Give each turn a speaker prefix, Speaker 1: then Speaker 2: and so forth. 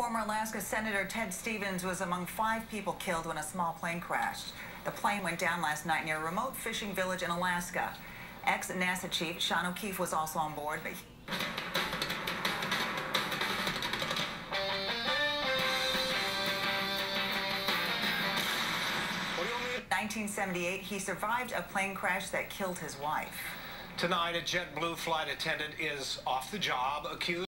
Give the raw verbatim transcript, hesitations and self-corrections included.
Speaker 1: Former Alaska Senator Ted Stevens was among five people killed when a small plane crashed. The plane went down last night near a remote fishing village in Alaska. Ex-NASA chief Sean O'Keefe was also on board, but he In nineteen seventy-eight, he survived a plane crash that killed his wife.
Speaker 2: Tonight, a JetBlue flight attendant is off the job, accused